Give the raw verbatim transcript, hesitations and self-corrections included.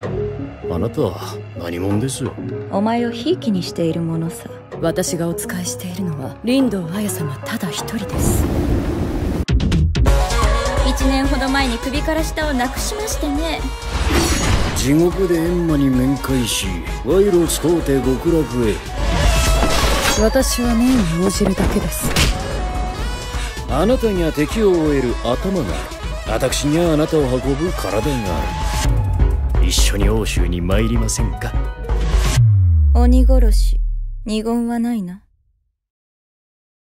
あなた何者です？ お前をひいきにしているものさ。 私がお仕えしているのは林道綾様ただ一人です。 一年ほど前に首から下をなくしましてね。 地獄で閻魔に面会し賄賂を使うて極楽へ。 私は命に応じるだけです。 あなたには敵を追える頭がある。私にはあなたを運ぶ体がある。一緒に欧州に参りませんか？ 鬼殺し、二言はないな。